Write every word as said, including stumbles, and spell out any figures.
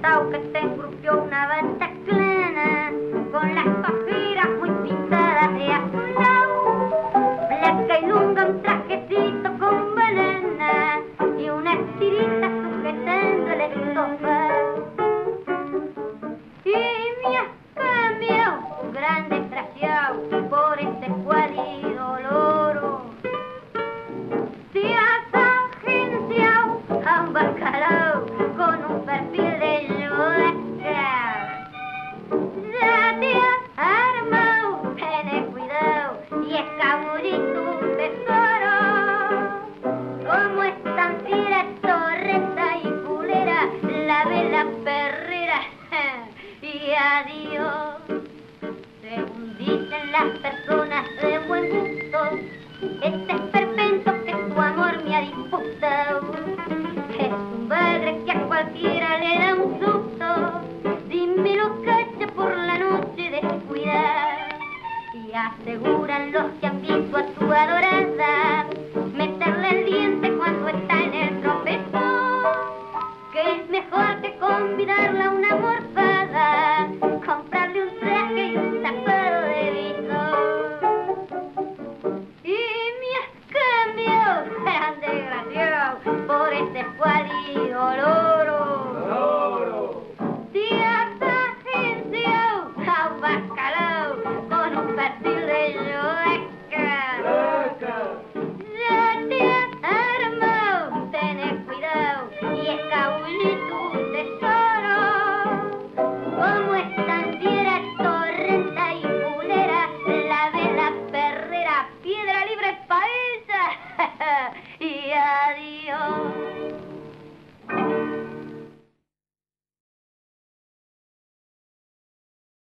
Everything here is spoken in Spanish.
contado que te engrupió una bataclana con las pajeras muy pintadas de azulado, blanca y lunga, un trajecito con banana y una tirita sujetando el estofa. Y me has cambiado, gran desgraciado, por este cuálido loro. Te has agenciado a un bacalao con un perfil de yodaca. Ya te has armado, ten cuidado y escabullí tu tesoro. Como es tan fiera, torreta y culera, la vela perrera y adiós. Según dicen las personas de buen gusto, este esperpento que tu amor me ha disputado es un bagre que a cualquiera le da un susto. Dímelo, cacha, por la noche descuidar. Y aseguran los que han visto a tu adorada meterle el diente cuando está en el tropezón, que es mejor que convidarla a una